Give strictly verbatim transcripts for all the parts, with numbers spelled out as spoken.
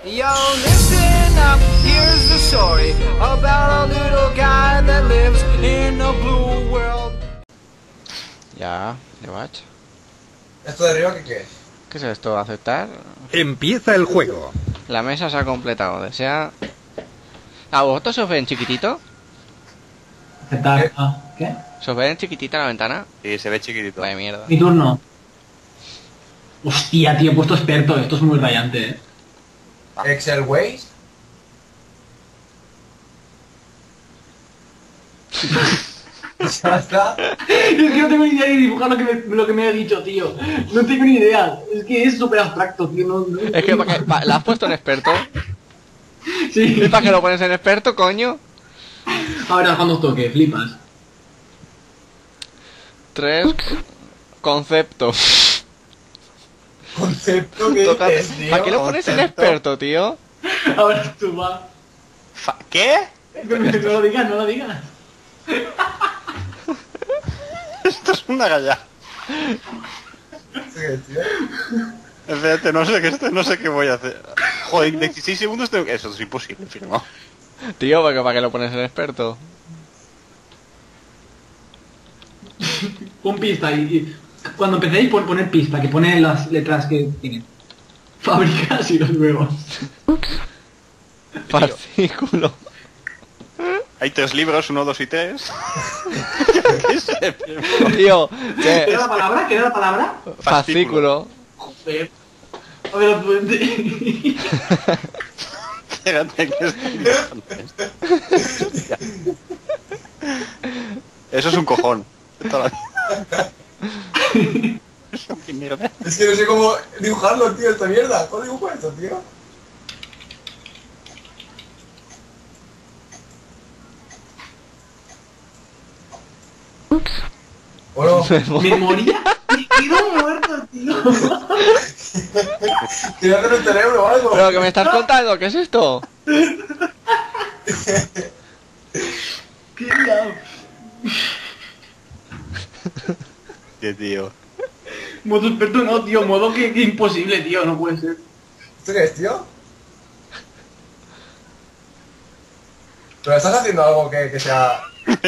Yo, listen up, here's the story about a little guy that lives in a blue world. Ya, ¿qué vas? ¿Esto de arriba qué, qué es? ¿Qué es esto? ¿Aceptar? Empieza el juego. La mesa se ha completado. Desea... ¿A vosotros se os ve en chiquitito? Aceptar. Ah, ¿qué? ¿Se os ve en chiquitita la ventana? Sí, se ve chiquitito. Vaya mierda. Mi turno. Hostia, tío, he puesto experto. Esto es muy rayante, eh. Excel Ways. Ya está. Es que no tengo ni idea de dibujar lo que me, lo que me ha dicho, tío. No tengo ni idea. Es que es súper abstracto, tío. No, no- Es que, ¿para qué? Pa- ¿la has puesto en experto? Sí. ¿Y para qué lo pones en experto, coño? Ahora cuando os toque, flipas. Tres... Concepto. Concepto que Toca- es, tío. ¿Para qué lo pones en experto, tío? Ahora tú va. Fa- ¿Qué? No lo digas, no lo digas. Esto es una galla. Sí, tío. Espérate, no sé qué esto, no sé qué voy a hacer. Joder, dieciséis segundos tengo que... Eso es imposible, firmado. Tío, ¿para qué, para qué lo pones en experto? Pon pista y, y cuando empecéis pon poner pista, que pone las letras que tienen. Fábricas y los huevos. Fascículo. Hay tres libros, uno, dos y tres. ¿Qué sé? Tío, ¿Qué era ¿qué? la palabra? ¿Qué era la palabra? Fascículo. Joder. A ver, pues, Espérate, ¿qué estoy dibujando esto? Hostia. Eso es un cojón. Toda la- Eso, qué mierda. Es que no sé cómo dibujarlo, tío, esta mierda. ¿Cómo dibujo esto, tío? Bueno, ¿Memoria? Me quedo muerto, tío. tirarte en el cerebro o algo. ¿Pero que me estás contando? ¿Qué es esto? Qué liado. Qué tío. Modo experto no, tío. Modo que, que imposible, tío. No puede ser. ¿Esto qué es, tío? ¿Pero estás haciendo algo que, que sea...?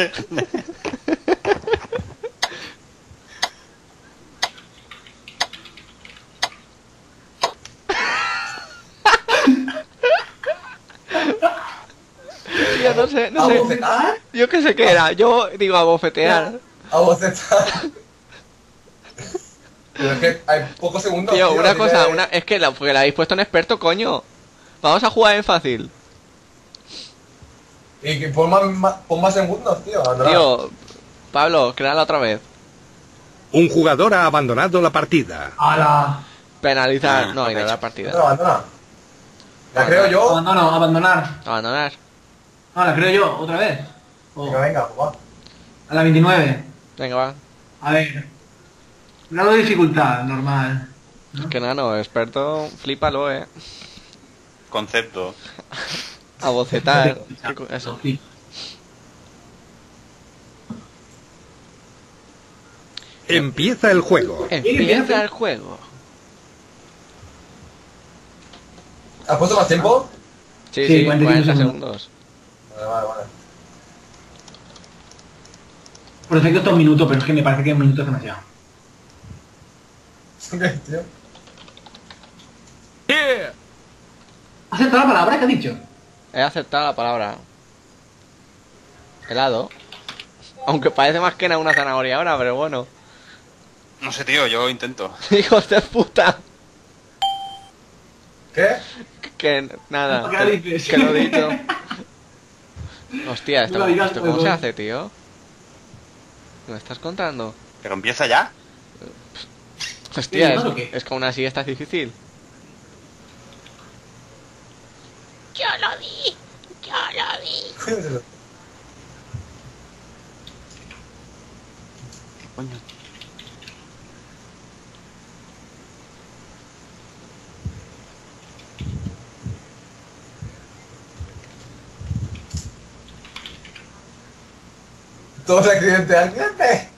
Tío, no sé, no sé. ¿Abofetar? Yo qué sé qué era. Yo digo abofetear. ¿Abocetar? Pero es que hay pocos segundos, Tío, una así cosa, que- una... es que la, porque la habéis puesto en experto, coño. Vamos a jugar en fácil. Y que pon más, más- pon más segundos, tío. András. Tío, Pablo, créala otra vez. Un jugador ha abandonado la partida. ¡Hala! Penalizar. Ah, No, ok. ignorar la Abandona, partida. abandona. La creo yo. Abandono, abandonar. Abandonar. No, la creo yo, otra vez. O Venga, venga, pues va. a la veintinueve. Venga, va. A ver. Grado de dificultad, normal. Es que nano, experto, flípalo, eh. Concepto. Abocetar. Eso. Sí. Empieza el juego. Empieza el juego. ¿Has puesto más tiempo? Sí, Sí, sí, cuarenta y cinco cuarenta segundos. segundos. Vale, vale, vale. Por defecto está un minuto, pero es que me parece que un minuto es demasiado. ¿Qué, tío? ¿Has aceptado la palabra que has dicho? He aceptado la palabra. Helado. Aunque parece más que nada una zanahoria ahora, pero bueno. No sé, tío, yo intento. Hijos de puta. ¿Qué? Que nada. ¿Qué Que, dices? que lo he dicho. Hostia, No esto, lo digas, esto ¿cómo huevón. se hace, tío? ¿Me estás contando? Pero empieza ya. Hostia, ¿digas es, o qué? es que aún así está difícil. Yo lo vi, yo lo vi. Coño, se lo- Coño. Todos accidente, accidente.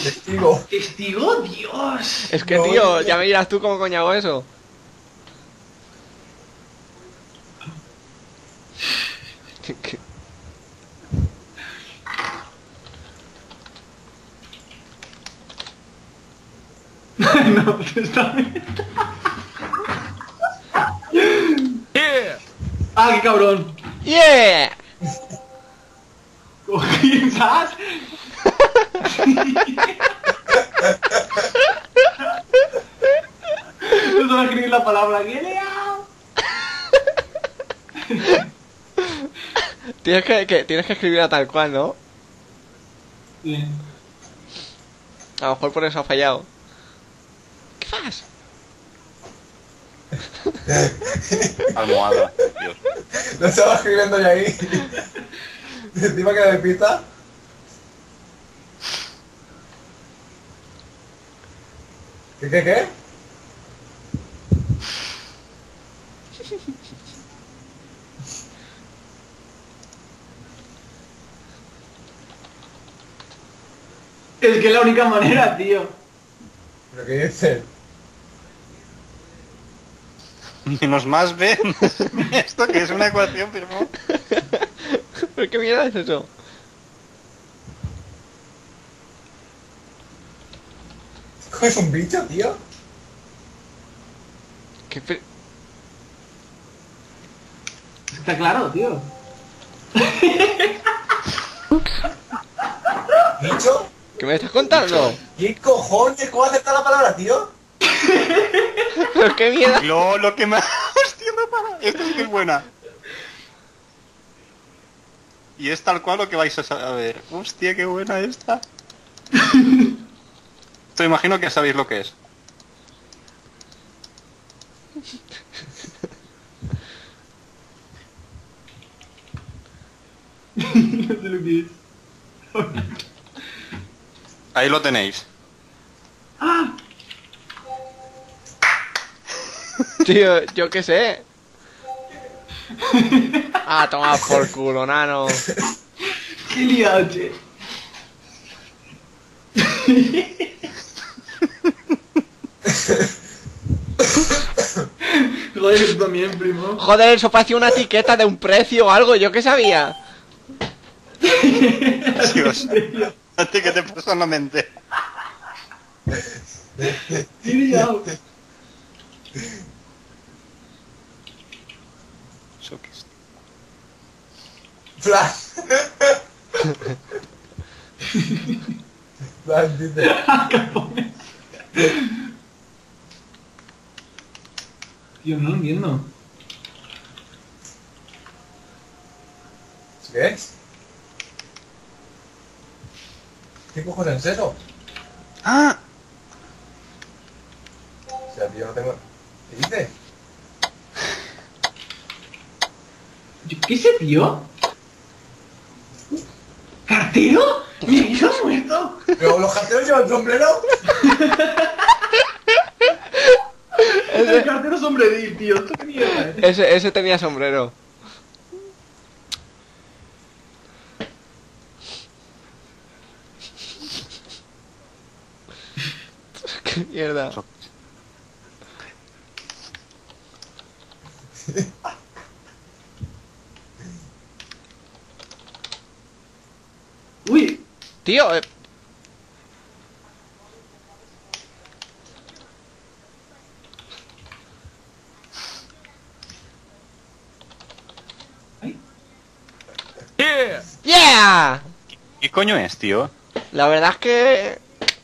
Testigo. ¿Testigo? Dios. Es que, No, tío, no. ya me dirás tú cómo coño hago eso. No, está bien. Ah, qué cabrón. ¡Yeah! ¿Cómo piensas? No sabes escribir la palabra que he liado. Tienes que, que- tienes que escribirla tal cual, ¿no? Bien. A lo mejor por eso ha fallado. ¿Qué pasa? Almohada. Dios. Lo estaba escribiendo ya ahí. Encima que de pista. ¿Qué, qué, qué? Es que es la única manera, tío. ¿Pero qué dices? Menos más B. Esto que es una ecuación, pero no. ¿Pero qué mierda es eso? ¿Es un bicho, tío? ¿Qué pe- Está claro, tío. ¿Bicho? ¿Qué me estás contando? ¿Qué cojones? ¿Cómo aceptar la palabra, tío? ¿Pero qué mierda? Lo, lo que me... Hostia, no para. Esta es que es buena. Y es tal cual lo que vais a saber. Hostia, qué buena esta. Esto imagino que sabéis lo que es. No sé lo que es. Ahí lo tenéis. ¡Ah! Tío, yo qué sé. Ah, toma por culo, nano. ¡Qué liado, che! Joder, tú también, primo. Joder, eso parecía una etiqueta de un precio o algo, yo qué sabía. Dios. A ti que te pasó en la mente. ¡Qué liado! Eso que es. Flash. Flash dice. Tío, no lo entiendo. ¿Qué es? ¿Qué cojones es eso? ¡Ah! O sea, tío, no tengo... ¿Qué dices? Yo ¿qué sé, tío? ¿Cartero? ¡Mi vida ha muerto! ¿Pero los carteros llevan sombrero? El cartero sombreril, tío. ¿Esto qué mierda es? Ese, ese tenía sombrero. Qué mierda. Uy, Tío, eh, ay, ¡yeah! ¿Qué coño es, tío? La verdad es que...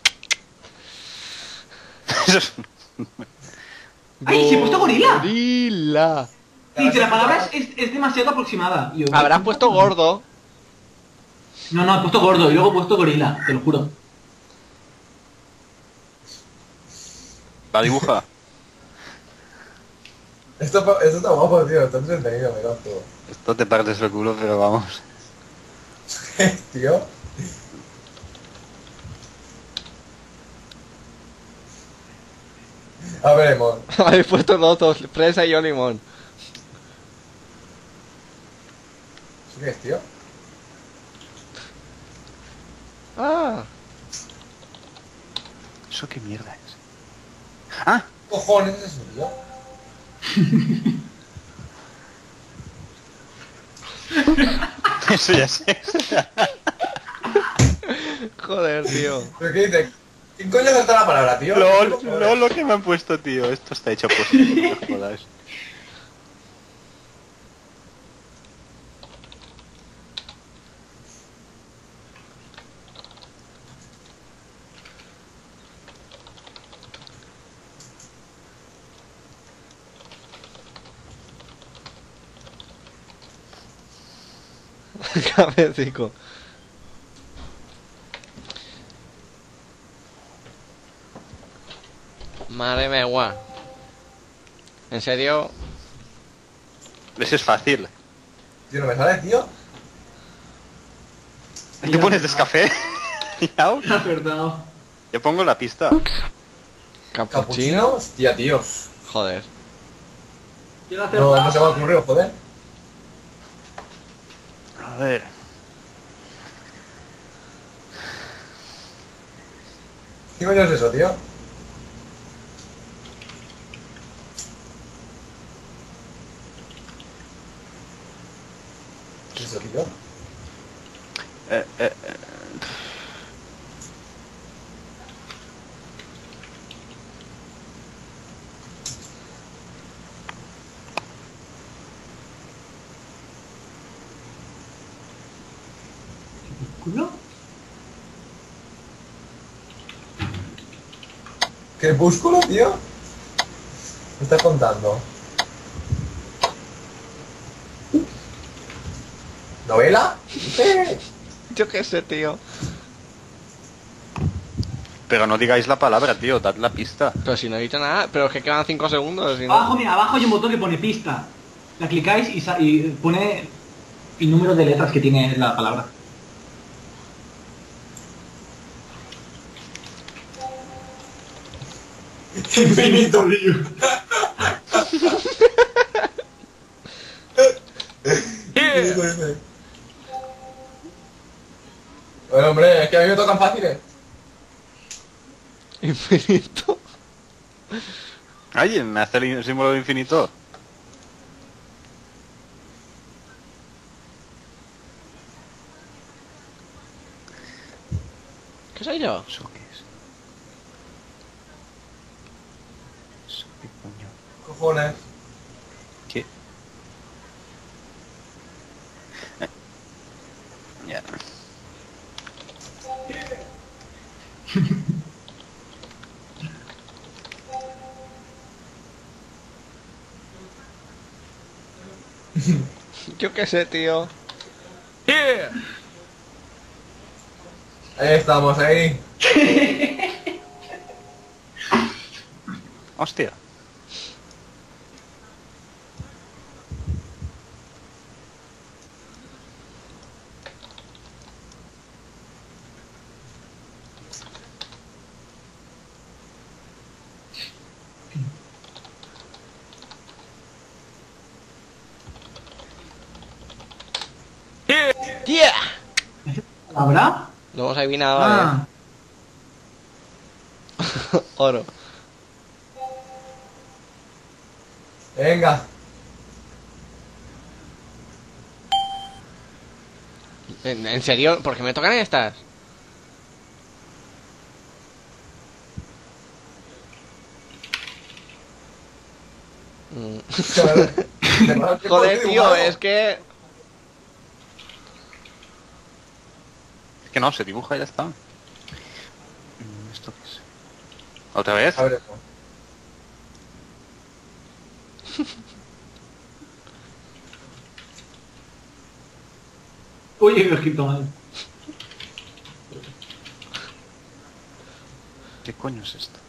Eso es- ¡ay! ¡Se ha puesto gorila! Gorila. Dice, la palabra es, es, es demasiado aproximada. Y yo, Habrás puesto gordo. No, no, he puesto gordo y luego he puesto gorila, te lo juro. La dibuja. Esto, esto está guapo, tío. Está entretenido, me canto. Esto te partes el culo, pero vamos. Tío. A ver, Emon. Habéis puesto dos, dos, fresa y yo limón. ¿Eso qué es, tío? Ah. ¿Eso qué mierda es? ¡Ah! Cojones, es eso, tío. Eso ya sé. Joder, tío. ¿Pero qué dice? ¿Quién coño salta la palabra, tío? LOL, LOL lo que me han puesto, tío. Esto está hecho por no jodas. Cabecico. Madre mía, guau. ¿En serio? Ese es fácil. Tío, no me sale, tío. ¿Qué pones descafé? Yao. Ha acertado. Yo pongo la pista. ¿Capuchino? ¿Capuchino? Hostia, tío. Joder. Yo lo he No, acertado. no se me ha ocurrido, joder. A ver. ¿Qué coño es eso, tío? ¿Qué es eso, tío? Eh, eh, eh. ¿Culo? ¿Crepúsculo, tío? ¿Me estás contando? ¿Novela? ¿Qué? Yo qué sé, tío. Pero no digáis la palabra, tío. Dad la pista. Pero si no he dicho nada, pero es que quedan cinco segundos. Si Abajo, no... mira, abajo hay un botón que pone pista. La clicáis y, sa- y pone el número de letras que tiene la palabra. Infinito, tío. Infinito, dice. Bueno, hombre, es que a mí me tocan fáciles. Infinito. ¿Alguien me hace el símbolo de infinito? ¿Qué soy yo? ¿Eso qué es? ¿Eso qué coño? Cojones. ¿Qué? Eh. Ya. Yo qué sé, tío. Ahí estamos, ahí. Hostia. ¡Yeah! ¿Palabra? Lo hemos adivinado, ¿vale? Ah, Oro. Venga. ¿En, en serio? ¿Por qué me tocan estas? Mm. Joder, tío, es que... Es que no, se dibuja y ya está. Mm, ¿Esto qué es? ¿Otra vez? A ver, esto. uy, he escrito mal. ¿Qué coño es esto?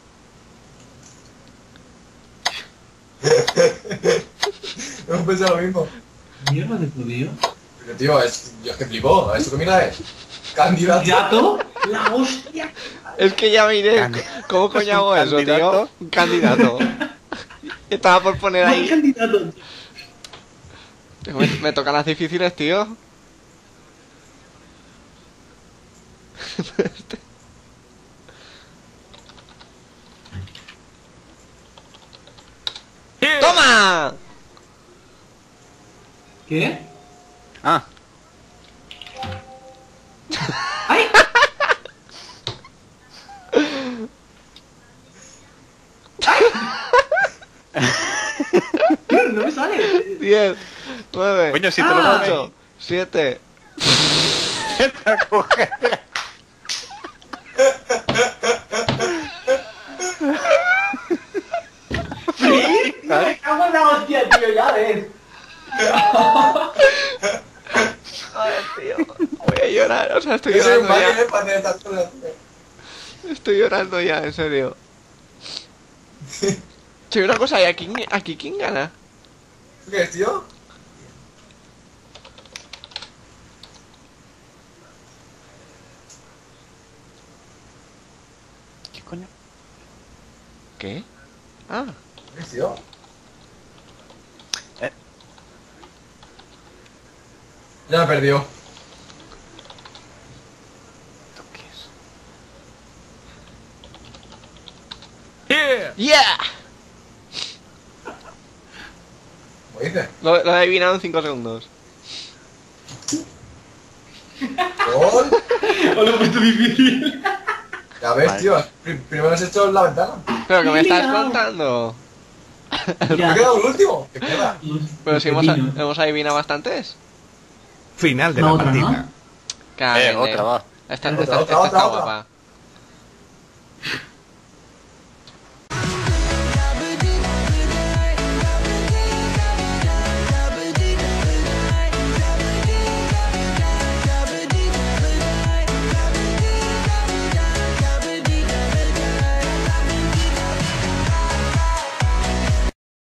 Hemos pensado lo mismo. Mierda de tu tío. Pero tío, es, yo es que flipo. ¿Eso qué mira es? Candidato. ¿Gato? La hostia. Es que ya miré. Candi- ¿Cómo coño hago ¿Un eso, candidato? tío? Un candidato. Estaba por poner No hay ahí... candidato. Me, me tocan las difíciles, tío. ¿Qué? Ah, ¡Ay! No me sale. diez, nueve, coño, si te lo Ah. ocho, siete. Me cago en la hostia, tío, ya ves. Joder, tío. Voy a llorar, o sea, estoy Yo soy un llorando máquina ya. para hacer estas cosas. Estoy llorando ya, en serio. Che, una cosa, ¿y aquí, aquí quién gana? ¿Tú qué es, tío? ¿qué coño? ¿Qué? Ah, ¿Qué es, tío? Eh. Ya me perdió. ¿Esto qué es? ¡yeah! ¿Cómo dices? Lo, lo he adivinado en cinco segundos. Gol. Os lo he puesto difícil. Ya ves, Vale. tío. Pri- Primero has hecho la ventana. ¿Pero que me estás Mira. contando? ¿Me Ya. ha quedado el último? ¿Qué queda? Pero si hemos, Pepino. hemos adivinado bastantes. Final de La la otra, ¿no? partida. Cállate. Eh, otra, va. Esta, Otra, esta- otra, esta otra, está otra. guapa.